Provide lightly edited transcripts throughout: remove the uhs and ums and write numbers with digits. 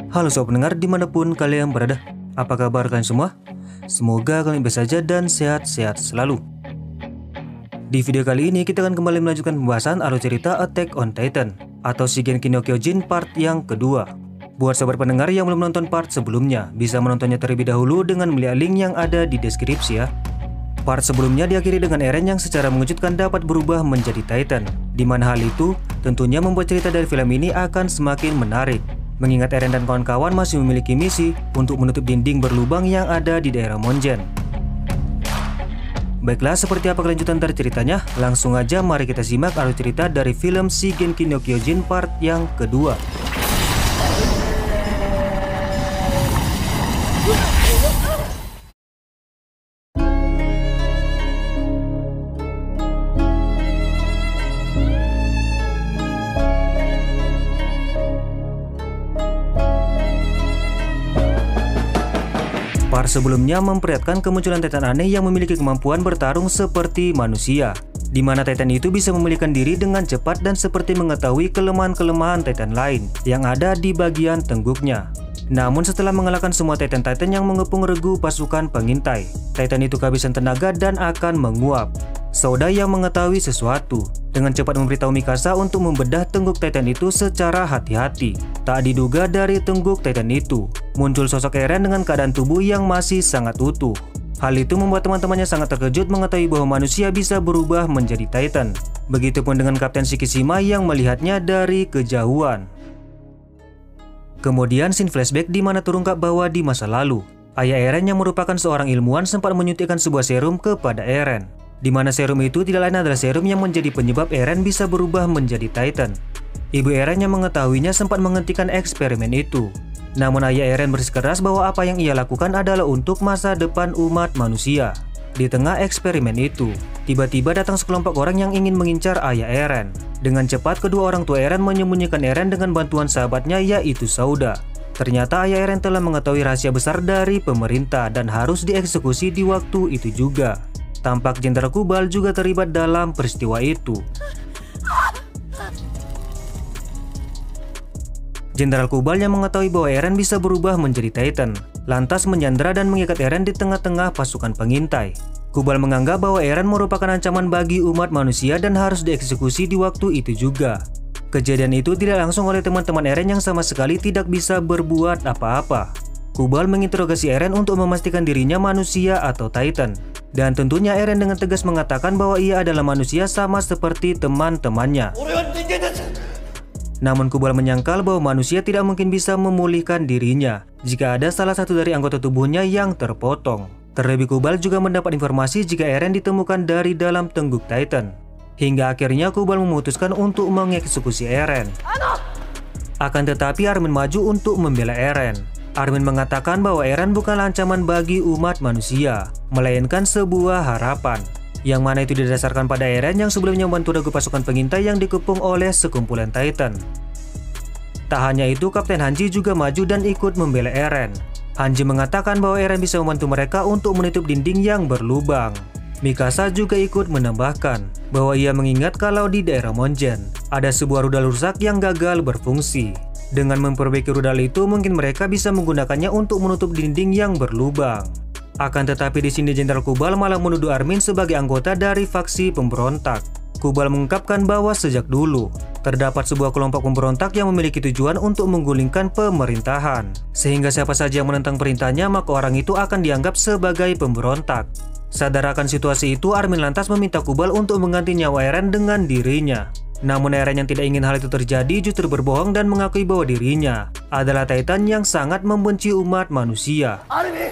Halo sobat pendengar dimanapun kalian berada, apa kabar kalian semua? Semoga kalian baik saja dan sehat-sehat selalu. Di video kali ini kita akan kembali melanjutkan pembahasan alur cerita Attack on Titan atau Shingeki no Kyojin part yang kedua. Buat sobat pendengar yang belum menonton part sebelumnya, bisa menontonnya terlebih dahulu dengan melihat link yang ada di deskripsi ya. Part sebelumnya diakhiri dengan Eren yang secara mengejutkan dapat berubah menjadi Titan, di mana hal itu tentunya membuat cerita dari film ini akan semakin menarik. Mengingat Eren dan kawan-kawan masih memiliki misi untuk menutup dinding berlubang yang ada di daerah Mongen. Baiklah, seperti apa kelanjutan dari ceritanya? Langsung aja mari kita simak alur cerita dari film Shingeki no Kyojin part yang kedua. Part sebelumnya memperlihatkan kemunculan Titan aneh yang memiliki kemampuan bertarung seperti manusia, di mana Titan itu bisa memulihkan diri dengan cepat dan seperti mengetahui kelemahan-kelemahan Titan lain yang ada di bagian tengguknya. Namun setelah mengalahkan semua Titan-Titan yang mengepung regu pasukan pengintai, Titan itu kehabisan tenaga dan akan menguap. Souda yang mengetahui sesuatu dengan cepat memberitahu Mikasa untuk membedah tengguk Titan itu secara hati-hati. Tak diduga dari tengguk Titan itu muncul sosok Eren dengan keadaan tubuh yang masih sangat utuh. Hal itu membuat teman-temannya sangat terkejut mengetahui bahwa manusia bisa berubah menjadi Titan. Begitupun dengan Kapten Shikishima yang melihatnya dari kejauhan. Kemudian scene flashback di mana terungkap bahwa di masa lalu, ayah Eren yang merupakan seorang ilmuwan sempat menyuntikkan sebuah serum kepada Eren, di mana serum itu tidak lain adalah serum yang menjadi penyebab Eren bisa berubah menjadi Titan. Ibu Eren yang mengetahuinya sempat menghentikan eksperimen itu. Namun ayah Eren bersikeras bahwa apa yang ia lakukan adalah untuk masa depan umat manusia. Di tengah eksperimen itu, tiba-tiba datang sekelompok orang yang ingin mengincar ayah Eren. Dengan cepat kedua orang tua Eren menyembunyikan Eren dengan bantuan sahabatnya yaitu Souda. Ternyata ayah Eren telah mengetahui rahasia besar dari pemerintah dan harus dieksekusi di waktu itu juga. Tampak Jenderal Kubal juga terlibat dalam peristiwa itu. Jenderal Kubal yang mengetahui bahwa Eren bisa berubah menjadi Titan, lantas menyandera dan mengikat Eren di tengah-tengah pasukan pengintai. Kubal menganggap bahwa Eren merupakan ancaman bagi umat manusia dan harus dieksekusi di waktu itu juga. Kejadian itu tidak langsung oleh teman-teman Eren yang sama sekali tidak bisa berbuat apa-apa. Kubal menginterogasi Eren untuk memastikan dirinya manusia atau Titan. Dan tentunya Eren dengan tegas mengatakan bahwa ia adalah manusia sama seperti teman-temannya. Namun Kubal menyangkal bahwa manusia tidak mungkin bisa memulihkan dirinya jika ada salah satu dari anggota tubuhnya yang terpotong. Terlebih Kubal juga mendapat informasi jika Eren ditemukan dari dalam tengguk Titan. Hingga akhirnya Kubal memutuskan untuk mengeksekusi Eren. Akan tetapi Armin maju untuk membela Eren. Armin mengatakan bahwa Eren bukanlah ancaman bagi umat manusia, melainkan sebuah harapan, yang mana itu didasarkan pada Eren yang sebelumnya membantu regu pasukan pengintai yang dikepung oleh sekumpulan Titan. Tak hanya itu, Kapten Hanji juga maju dan ikut membela Eren. Hanji mengatakan bahwa Eren bisa membantu mereka untuk menutup dinding yang berlubang. Mikasa juga ikut menambahkan bahwa ia mengingat kalau di daerah Mongen ada sebuah rudal rusak yang gagal berfungsi. Dengan memperbaiki rudal itu, mungkin mereka bisa menggunakannya untuk menutup dinding yang berlubang. Akan tetapi di sini Jenderal Kubal malah menuduh Armin sebagai anggota dari faksi pemberontak. Kubal mengungkapkan bahwa sejak dulu terdapat sebuah kelompok pemberontak yang memiliki tujuan untuk menggulingkan pemerintahan. Sehingga siapa saja yang menentang perintahnya maka orang itu akan dianggap sebagai pemberontak. Sadar akan situasi itu, Armin lantas meminta Kubal untuk mengganti nyawa Eren dengan dirinya. Namun Eren yang tidak ingin hal itu terjadi justru berbohong dan mengakui bahwa dirinya adalah Titan yang sangat membenci umat manusia.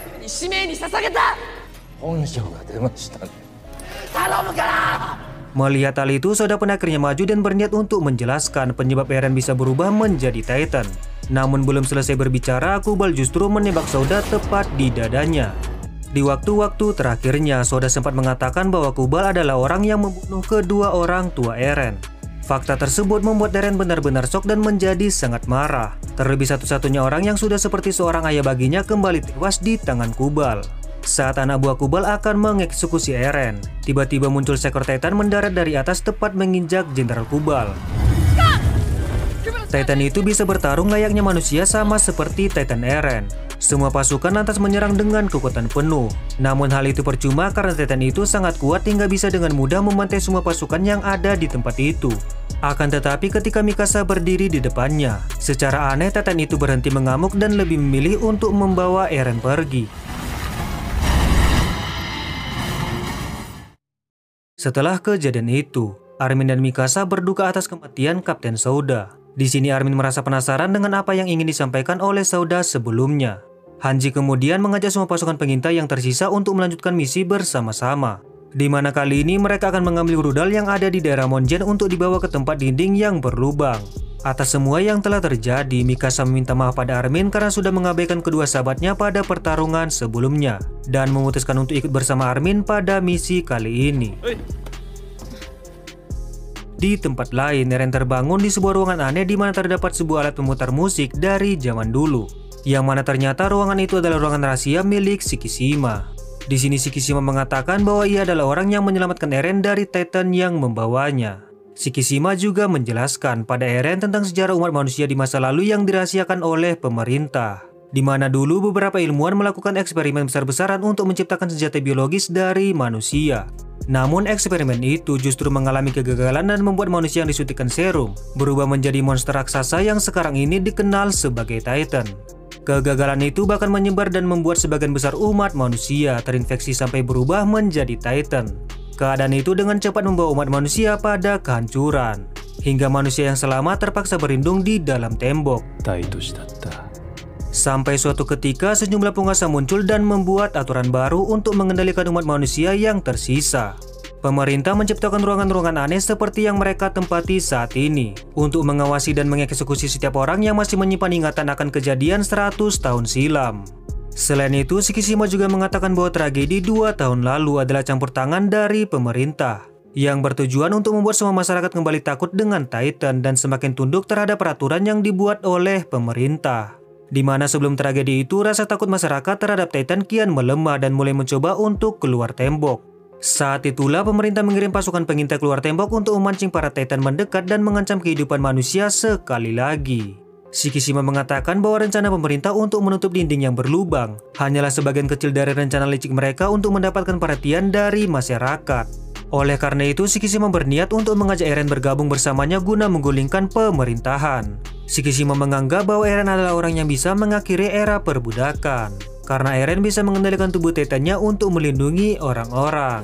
Melihat hal itu, Souda pun akhirnya maju dan berniat untuk menjelaskan penyebab Eren bisa berubah menjadi Titan. Namun belum selesai berbicara, Kubal justru menembak Souda tepat di dadanya. Di waktu-waktu terakhirnya, Souda sempat mengatakan bahwa Kubal adalah orang yang membunuh kedua orang tua Eren. Fakta tersebut membuat Eren benar-benar shock dan menjadi sangat marah. Terlebih satu-satunya orang yang sudah seperti seorang ayah baginya kembali tewas di tangan Kubal. Saat anak buah Kubal akan mengeksekusi Eren, tiba-tiba muncul seekor Titan mendarat dari atas tepat menginjak Jenderal Kubal. Titan itu bisa bertarung layaknya manusia sama seperti Titan Eren. Semua pasukan lantas menyerang dengan kekuatan penuh. Namun hal itu percuma karena Titan itu sangat kuat hingga bisa dengan mudah memantai semua pasukan yang ada di tempat itu. Akan tetapi ketika Mikasa berdiri di depannya, secara aneh Titan itu berhenti mengamuk dan lebih memilih untuk membawa Eren pergi. Setelah kejadian itu, Armin dan Mikasa berduka atas kematian Kapten Souda. Di sini Armin merasa penasaran dengan apa yang ingin disampaikan oleh Souda sebelumnya. Hanji kemudian mengajak semua pasukan pengintai yang tersisa untuk melanjutkan misi bersama-sama. Di mana kali ini mereka akan mengambil rudal yang ada di daerah Monjen untuk dibawa ke tempat dinding yang berlubang. Atas semua yang telah terjadi, Mikasa meminta maaf pada Armin karena sudah mengabaikan kedua sahabatnya pada pertarungan sebelumnya dan memutuskan untuk ikut bersama Armin pada misi kali ini. Di tempat lain, Eren terbangun di sebuah ruangan aneh di mana terdapat sebuah alat pemutar musik dari zaman dulu. Yang mana ternyata ruangan itu adalah ruangan rahasia milik Shikishima. Di sini Shikishima mengatakan bahwa ia adalah orang yang menyelamatkan Eren dari Titan yang membawanya. Shikishima juga menjelaskan pada Eren tentang sejarah umat manusia di masa lalu yang dirahasiakan oleh pemerintah. Di mana dulu beberapa ilmuwan melakukan eksperimen besar-besaran untuk menciptakan senjata biologis dari manusia. Namun eksperimen itu justru mengalami kegagalan dan membuat manusia yang disuntikkan serum berubah menjadi monster raksasa yang sekarang ini dikenal sebagai Titan. Kegagalan itu bahkan menyebar dan membuat sebagian besar umat manusia terinfeksi sampai berubah menjadi Titan. Keadaan itu dengan cepat membawa umat manusia pada kehancuran, hingga manusia yang selamat terpaksa berlindung di dalam tembok. Sampai suatu ketika sejumlah penguasa muncul dan membuat aturan baru untuk mengendalikan umat manusia yang tersisa. Pemerintah menciptakan ruangan-ruangan aneh seperti yang mereka tempati saat ini untuk mengawasi dan mengeksekusi setiap orang yang masih menyimpan ingatan akan kejadian 100 tahun silam. Selain itu, Shikishima juga mengatakan bahwa tragedi 2 tahun lalu adalah campur tangan dari pemerintah yang bertujuan untuk membuat semua masyarakat kembali takut dengan Titan dan semakin tunduk terhadap peraturan yang dibuat oleh pemerintah. Di mana sebelum tragedi itu rasa takut masyarakat terhadap Titan kian melemah dan mulai mencoba untuk keluar tembok. Saat itulah pemerintah mengirim pasukan pengintai keluar tembok untuk memancing para Titan mendekat dan mengancam kehidupan manusia sekali lagi. Shikishima mengatakan bahwa rencana pemerintah untuk menutup dinding yang berlubang hanyalah sebagian kecil dari rencana licik mereka untuk mendapatkan perhatian dari masyarakat. Oleh karena itu, Shikishima berniat untuk mengajak Eren bergabung bersamanya guna menggulingkan pemerintahan. Shikishima menganggap bahwa Eren adalah orang yang bisa mengakhiri era perbudakan, karena Eren bisa mengendalikan tubuh Titannya untuk melindungi orang-orang.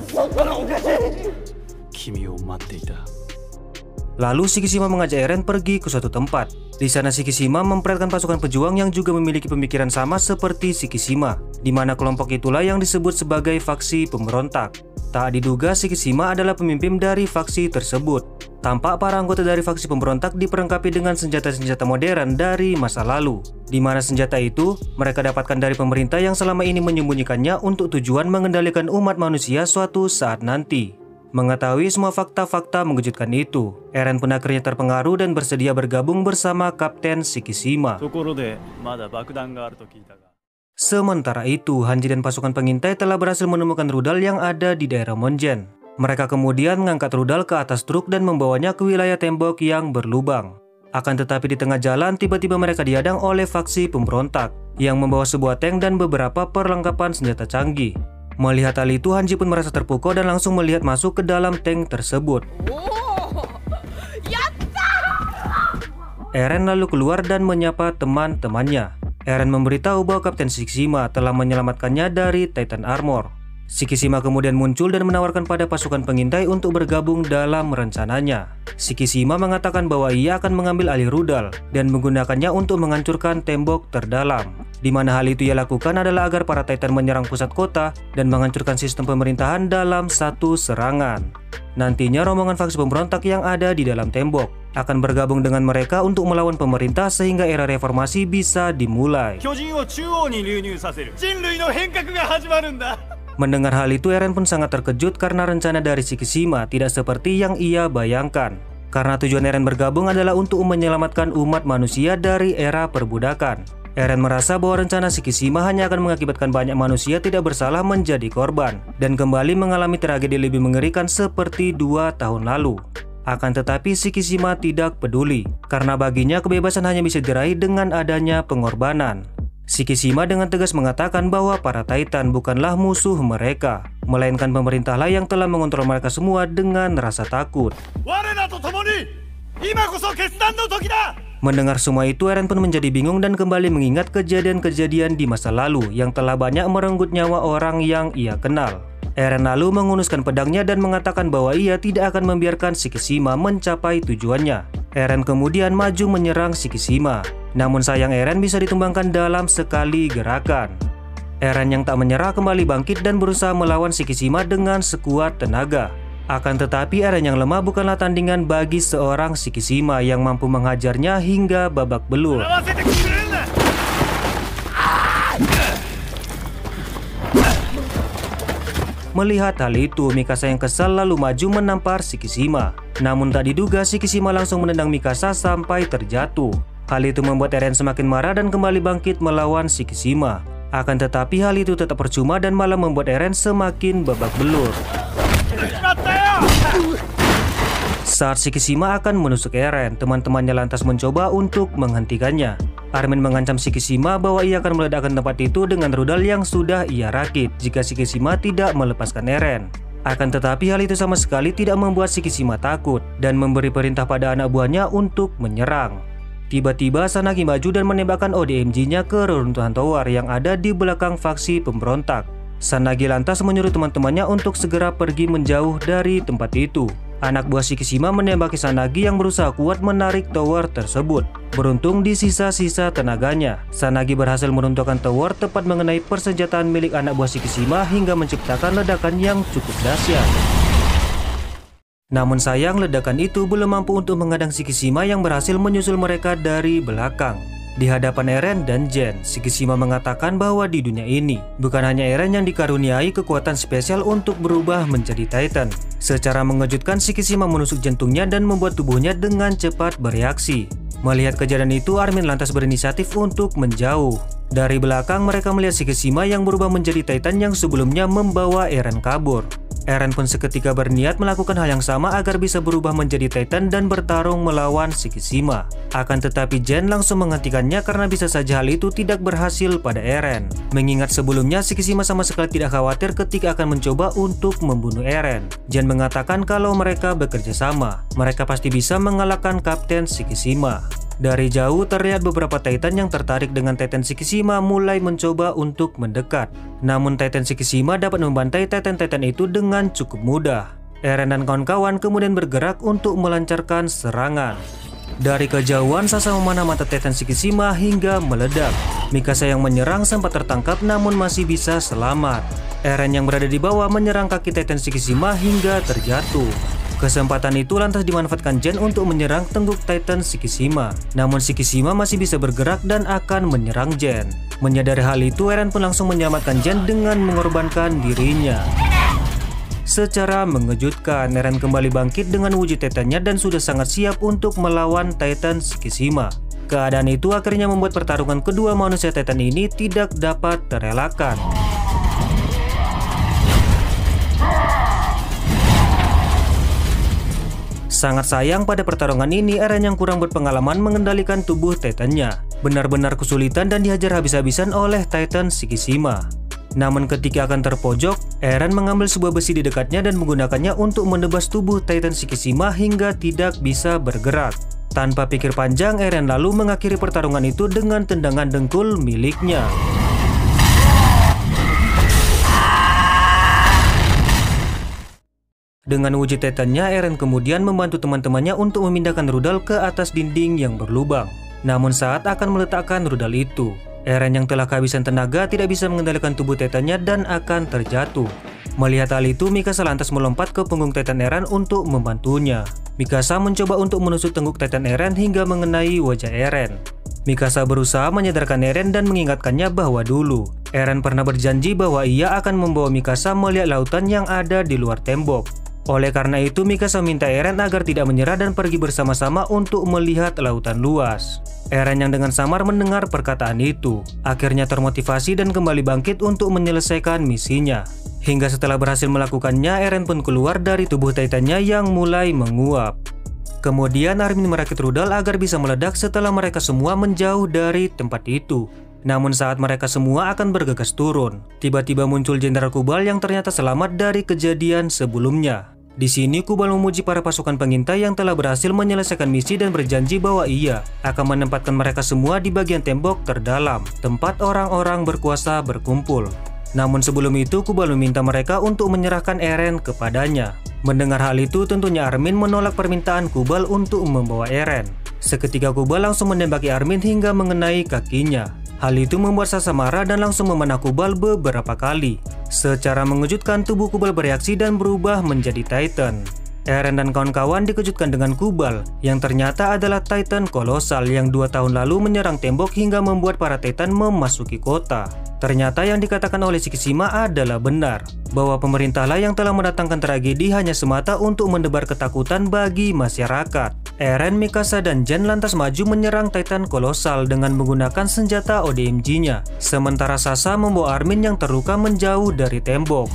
Lalu Shikishima mengajak Eren pergi ke suatu tempat. Di sana Shikishima memperlihatkan pasukan pejuang yang juga memiliki pemikiran sama seperti Shikishima, di mana kelompok itulah yang disebut sebagai faksi pemberontak. Tak diduga Shikishima adalah pemimpin dari faksi tersebut. Tampak para anggota dari faksi pemberontak diperlengkapi dengan senjata-senjata modern dari masa lalu, di mana senjata itu mereka dapatkan dari pemerintah yang selama ini menyembunyikannya untuk tujuan mengendalikan umat manusia suatu saat nanti. Mengetahui semua fakta-fakta mengejutkan itu, Eren pun akhirnya terpengaruh dan bersedia bergabung bersama Kapten Shikishima. Sementara itu, Hanji dan pasukan pengintai telah berhasil menemukan rudal yang ada di daerah Monjen. Mereka kemudian mengangkat rudal ke atas truk dan membawanya ke wilayah tembok yang berlubang. Akan tetapi di tengah jalan, tiba-tiba mereka dihadang oleh faksi pemberontak yang membawa sebuah tank dan beberapa perlengkapan senjata canggih. Melihat hal itu, Hanji pun merasa terpukau dan langsung melihat masuk ke dalam tank tersebut. Eren lalu keluar dan menyapa teman-temannya. Eren memberitahu bahwa Kapten Shikishima telah menyelamatkannya dari Titan Armor. Shikishima kemudian muncul dan menawarkan pada pasukan pengintai untuk bergabung dalam rencananya. Shikishima mengatakan bahwa ia akan mengambil alih rudal dan menggunakannya untuk menghancurkan tembok terdalam. Di mana hal itu ia lakukan adalah agar para Titan menyerang pusat kota dan menghancurkan sistem pemerintahan dalam satu serangan. Nantinya rombongan faksi pemberontak yang ada di dalam tembok akan bergabung dengan mereka untuk melawan pemerintah sehingga era reformasi bisa dimulai. Mendengar hal itu, Eren pun sangat terkejut karena rencana dari Shikishima tidak seperti yang ia bayangkan. Karena tujuan Eren bergabung adalah untuk menyelamatkan umat manusia dari era perbudakan. Eren merasa bahwa rencana Shikishima hanya akan mengakibatkan banyak manusia tidak bersalah menjadi korban dan kembali mengalami tragedi lebih mengerikan seperti 2 tahun lalu. Akan tetapi Shikishima tidak peduli, karena baginya kebebasan hanya bisa diraih dengan adanya pengorbanan. Shikishima dengan tegas mengatakan bahwa para Titan bukanlah musuh mereka, melainkan pemerintahlah yang telah mengontrol mereka semua dengan rasa takut. Mendengar semua itu, Eren pun menjadi bingung dan kembali mengingat kejadian-kejadian di masa lalu yang telah banyak merenggut nyawa orang yang ia kenal. Eren lalu menghunuskan pedangnya dan mengatakan bahwa ia tidak akan membiarkan Shikishima mencapai tujuannya. Eren kemudian maju menyerang Shikishima. Namun sayang Eren bisa ditumbangkan dalam sekali gerakan. Eren yang tak menyerah kembali bangkit dan berusaha melawan Shikishima dengan sekuat tenaga. Akan tetapi Eren yang lemah bukanlah tandingan bagi seorang Shikishima yang mampu menghajarnya hingga babak belur. Melihat hal itu, Mikasa yang kesal lalu maju menampar Shikishima. Namun tak diduga Shikishima langsung menendang Mikasa sampai terjatuh. Hal itu membuat Eren semakin marah dan kembali bangkit melawan Shikishima. Akan tetapi hal itu tetap percuma dan malah membuat Eren semakin babak belur. Saat Shikishima akan menusuk Eren, teman-temannya lantas mencoba untuk menghentikannya. Armin mengancam Shikishima bahwa ia akan meledakkan tempat itu dengan rudal yang sudah ia rakit jika Shikishima tidak melepaskan Eren. Akan tetapi hal itu sama sekali tidak membuat Shikishima takut dan memberi perintah pada anak buahnya untuk menyerang. Tiba-tiba Sanagi maju dan menembakkan ODMG-nya ke reruntuhan tower yang ada di belakang faksi pemberontak. Sanagi lantas menyuruh teman-temannya untuk segera pergi menjauh dari tempat itu. Anak buah Shikishima menembaki Sanagi yang berusaha kuat menarik tower tersebut. Beruntung di sisa-sisa tenaganya, Sanagi berhasil meruntuhkan tower tepat mengenai persenjataan milik anak buah Shikishima hingga menciptakan ledakan yang cukup dahsyat. Namun sayang ledakan itu belum mampu untuk menghadang Shikishima yang berhasil menyusul mereka dari belakang. Di hadapan Eren dan Jen, Shikishima mengatakan bahwa di dunia ini bukan hanya Eren yang dikaruniai kekuatan spesial untuk berubah menjadi Titan. Secara mengejutkan, Shikishima menusuk jantungnya dan membuat tubuhnya dengan cepat bereaksi. Melihat kejadian itu, Armin lantas berinisiatif untuk menjauh. Dari belakang mereka melihat Shikishima yang berubah menjadi Titan yang sebelumnya membawa Eren kabur. Eren pun seketika berniat melakukan hal yang sama agar bisa berubah menjadi Titan dan bertarung melawan Shikishima. Akan tetapi Jen langsung menghentikannya karena bisa saja hal itu tidak berhasil pada Eren. Mengingat sebelumnya Shikishima sama sekali tidak khawatir ketika akan mencoba untuk membunuh Eren. Jen mengatakan kalau mereka bekerja sama, mereka pasti bisa mengalahkan Kapten Shikishima. Dari jauh terlihat beberapa Titan yang tertarik dengan Titan Shikishima mulai mencoba untuk mendekat. Namun Titan Shikishima dapat membantai Titan-Titan itu dengan cukup mudah. Eren dan kawan-kawan kemudian bergerak untuk melancarkan serangan. Dari kejauhan Sasa memanah mata Titan Shikishima hingga meledak. Mikasa yang menyerang sempat tertangkap namun masih bisa selamat. Eren yang berada di bawah menyerang kaki Titan Shikishima hingga terjatuh. Kesempatan itu lantas dimanfaatkan Jen untuk menyerang tengguk Titan Shikishima. Namun Shikishima masih bisa bergerak dan akan menyerang Jen. Menyadari hal itu, Eren pun langsung menyelamatkan Jen dengan mengorbankan dirinya. Secara mengejutkan, Eren kembali bangkit dengan wujud Titannya dan sudah sangat siap untuk melawan Titan Shikishima. Keadaan itu akhirnya membuat pertarungan kedua manusia Titan ini tidak dapat terelakkan. Sangat sayang pada pertarungan ini Eren yang kurang berpengalaman mengendalikan tubuh Titannya. Benar-benar kesulitan dan dihajar habis-habisan oleh Titan Shikishima. Namun ketika akan terpojok, Eren mengambil sebuah besi di dekatnya dan menggunakannya untuk menebas tubuh Titan Shikishima hingga tidak bisa bergerak. Tanpa pikir panjang, Eren lalu mengakhiri pertarungan itu dengan tendangan dengkul miliknya. Dengan wujud Titannya, Eren kemudian membantu teman-temannya untuk memindahkan rudal ke atas dinding yang berlubang. Namun saat akan meletakkan rudal itu, Eren yang telah kehabisan tenaga tidak bisa mengendalikan tubuh Titannya dan akan terjatuh. Melihat hal itu, Mikasa lantas melompat ke punggung Titan Eren untuk membantunya. Mikasa mencoba untuk menusuk tengguk Titan Eren hingga mengenai wajah Eren. Mikasa berusaha menyadarkan Eren dan mengingatkannya bahwa dulu Eren pernah berjanji bahwa ia akan membawa Mikasa melihat lautan yang ada di luar tembok. Oleh karena itu, Mikasa minta Eren agar tidak menyerah dan pergi bersama-sama untuk melihat lautan luas. Eren yang dengan samar mendengar perkataan itu, akhirnya termotivasi dan kembali bangkit untuk menyelesaikan misinya. Hingga setelah berhasil melakukannya, Eren pun keluar dari tubuh Titannya yang mulai menguap. Kemudian Armin merakit rudal agar bisa meledak setelah mereka semua menjauh dari tempat itu. Namun saat mereka semua akan bergegas turun, tiba-tiba muncul Jenderal Kubal yang ternyata selamat dari kejadian sebelumnya. Di sini Kubal memuji para pasukan pengintai yang telah berhasil menyelesaikan misi dan berjanji bahwa ia akan menempatkan mereka semua di bagian tembok terdalam, tempat orang-orang berkuasa berkumpul. Namun sebelum itu Kubal meminta mereka untuk menyerahkan Eren kepadanya. Mendengar hal itu tentunya Armin menolak permintaan Kubal untuk membawa Eren. Seketika Kubal langsung menembaki Armin hingga mengenai kakinya. Hal itu membuat Sasha marah dan langsung memanah Kubal beberapa kali. Secara mengejutkan tubuh Kubal bereaksi dan berubah menjadi Titan. Eren dan kawan-kawan dikejutkan dengan Kubal yang ternyata adalah Titan kolosal yang 2 tahun lalu menyerang tembok hingga membuat para Titan memasuki kota. Ternyata yang dikatakan oleh Shikishima adalah benar, bahwa pemerintahlah yang telah mendatangkan tragedi hanya semata untuk mendebar ketakutan bagi masyarakat. Eren, Mikasa, dan Jen lantas maju menyerang Titan kolosal dengan menggunakan senjata ODMG-nya, sementara Sasha membawa Armin yang terluka menjauh dari tembok.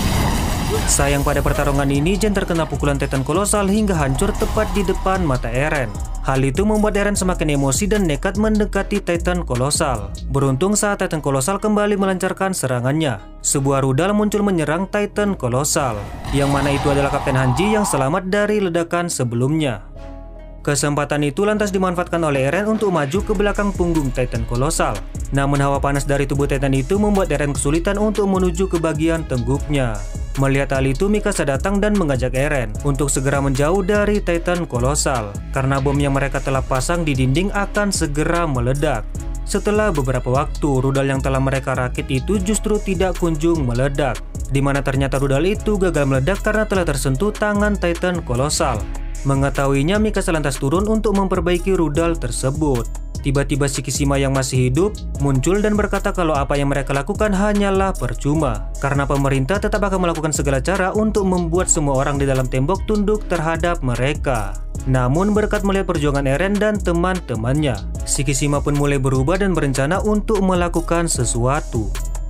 Sayang pada pertarungan ini Jen terkena pukulan Titan kolosal hingga hancur tepat di depan mata Eren. Hal itu membuat Eren semakin emosi dan nekat mendekati Titan kolosal. Beruntung saat Titan kolosal kembali melancarkan serangannya, sebuah rudal muncul menyerang Titan kolosal, yang mana itu adalah Kapten Hanji yang selamat dari ledakan sebelumnya. Kesempatan itu lantas dimanfaatkan oleh Eren untuk maju ke belakang punggung Titan kolosal. Namun hawa panas dari tubuh Titan itu membuat Eren kesulitan untuk menuju ke bagian tengguknya. Melihat hal itu, Mikasa datang dan mengajak Eren untuk segera menjauh dari Titan kolosal, karena bom yang mereka telah pasang di dinding akan segera meledak. Setelah beberapa waktu, rudal yang telah mereka rakit itu justru tidak kunjung meledak, di mana ternyata rudal itu gagal meledak karena telah tersentuh tangan Titan kolosal. Mengetahuinya, Mikasa lantas turun untuk memperbaiki rudal tersebut. Tiba-tiba Shikishima yang masih hidup muncul dan berkata kalau apa yang mereka lakukan hanyalah percuma, karena pemerintah tetap akan melakukan segala cara untuk membuat semua orang di dalam tembok tunduk terhadap mereka. Namun berkat melihat perjuangan Eren dan teman-temannya, Shikishima pun mulai berubah dan berencana untuk melakukan sesuatu.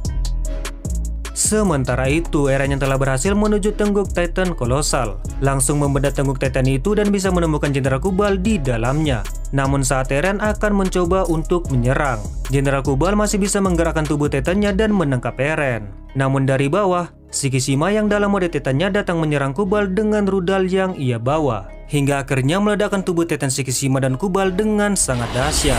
Sementara itu, Eren yang telah berhasil menuju tengguk Titan kolosal langsung membedah tengguk Titan itu dan bisa menemukan Jenderal Kubal di dalamnya. Namun saat Eren akan mencoba untuk menyerang, Jenderal Kubal masih bisa menggerakkan tubuh Titannya dan menangkap Eren. Namun dari bawah, Shikishima yang dalam mode Titannya datang menyerang Kubal dengan rudal yang ia bawa, hingga akhirnya meledakkan tubuh Titan Shikishima dan Kubal dengan sangat dahsyat.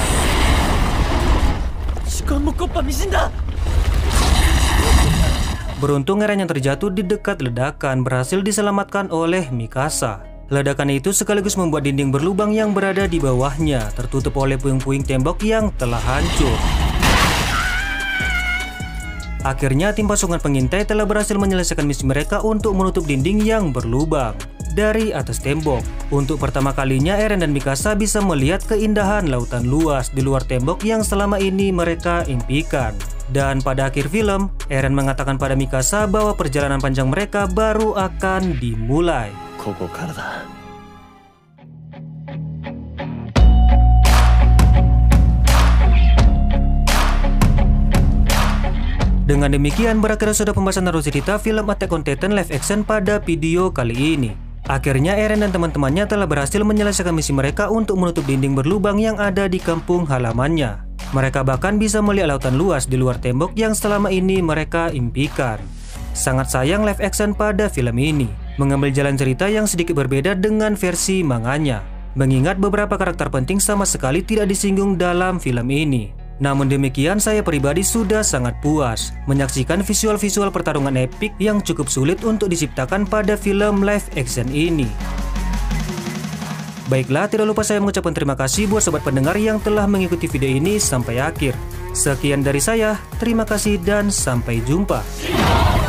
Beruntung Eren yang terjatuh di dekat ledakan berhasil diselamatkan oleh Mikasa. Ledakan itu sekaligus membuat dinding berlubang yang berada di bawahnya tertutup oleh puing-puing tembok yang telah hancur. Akhirnya tim pasukan pengintai telah berhasil menyelesaikan misi mereka untuk menutup dinding yang berlubang dari atas tembok. Untuk pertama kalinya Eren dan Mikasa bisa melihat keindahan lautan luas di luar tembok yang selama ini mereka impikan. Dan pada akhir film, Eren mengatakan pada Mikasa bahwa perjalanan panjang mereka baru akan dimulai. Dengan demikian berakhir sudah pembahasan Naruto cerita film Attack on Titan live action pada video kali ini. Akhirnya Eren dan teman-temannya telah berhasil menyelesaikan misi mereka untuk menutup dinding berlubang yang ada di kampung halamannya. Mereka bahkan bisa melihat lautan luas di luar tembok yang selama ini mereka impikan. Sangat sayang live action pada film ini mengambil jalan cerita yang sedikit berbeda dengan versi manganya, mengingat beberapa karakter penting sama sekali tidak disinggung dalam film ini. Namun demikian, saya pribadi sudah sangat puas menyaksikan visual-visual pertarungan epik yang cukup sulit untuk diciptakan pada film live action ini. Baiklah, tidak lupa saya mengucapkan terima kasih buat sobat pendengar yang telah mengikuti video ini sampai akhir. Sekian dari saya, terima kasih dan sampai jumpa.